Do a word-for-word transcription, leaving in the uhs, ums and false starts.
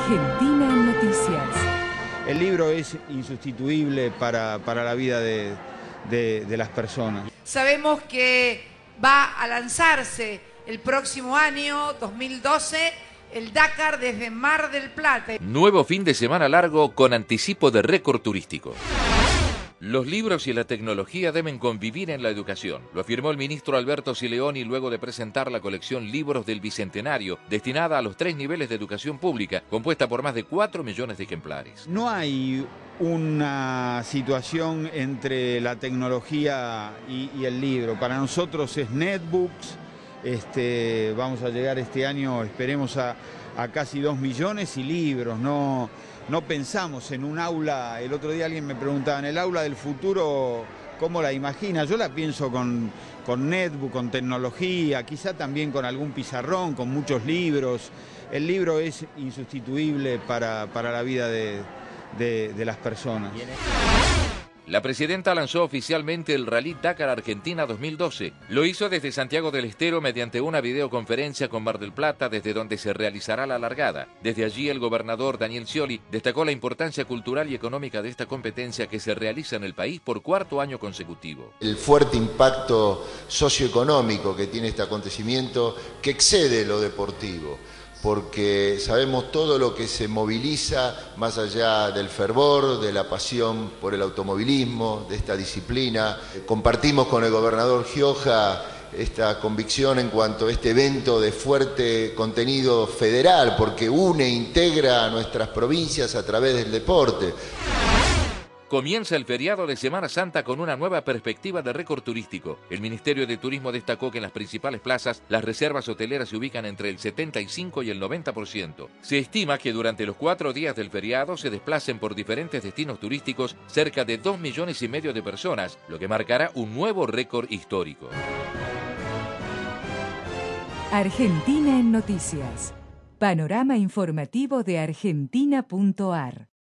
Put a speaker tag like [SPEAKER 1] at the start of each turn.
[SPEAKER 1] Argentina en Noticias.
[SPEAKER 2] El libro es insustituible para, para la vida de, de, de las personas.
[SPEAKER 3] Sabemos que va a lanzarse el próximo año, dos mil doce, el Dakar desde Mar del Plata.
[SPEAKER 4] Nuevo fin de semana largo con anticipo de récord turístico. Los libros y la tecnología deben convivir en la educación, lo afirmó el ministro Alberto Sileoni luego de presentar la colección Libros del Bicentenario, destinada a los tres niveles de educación pública, compuesta por más de cuatro millones de ejemplares.
[SPEAKER 2] No hay una situación entre la tecnología y, y el libro. Para nosotros es netbooks, este, vamos a llegar este año, esperemos a, a casi dos millones y libros, no... No pensamos en un aula. El otro día alguien me preguntaba, ¿en el aula del futuro cómo la imagina? Yo la pienso con, con netbook, con tecnología, quizá también con algún pizarrón, con muchos libros. El libro es insustituible para, para la vida de, de, de las personas.
[SPEAKER 4] La presidenta lanzó oficialmente el Rally Dakar Argentina dos mil doce. Lo hizo desde Santiago del Estero mediante una videoconferencia con Mar del Plata, desde donde se realizará la largada. Desde allí, el gobernador Daniel Scioli destacó la importancia cultural y económica de esta competencia que se realiza en el país por cuarto año consecutivo.
[SPEAKER 5] El fuerte impacto socioeconómico que tiene este acontecimiento, que excede lo deportivo, porque sabemos todo lo que se moviliza más allá del fervor, de la pasión por el automovilismo, de esta disciplina. Compartimos con el gobernador Gioja esta convicción en cuanto a este evento de fuerte contenido federal, porque une e integra a nuestras provincias a través del deporte.
[SPEAKER 4] Comienza el feriado de Semana Santa con una nueva perspectiva de récord turístico. El Ministerio de Turismo destacó que en las principales plazas las reservas hoteleras se ubican entre el setenta y cinco y el noventa por ciento. Se estima que durante los cuatro días del feriado se desplacen por diferentes destinos turísticos cerca de dos millones y medio de personas, lo que marcará un nuevo récord histórico.
[SPEAKER 1] Argentina en Noticias. Panorama informativo de argentina punto ar.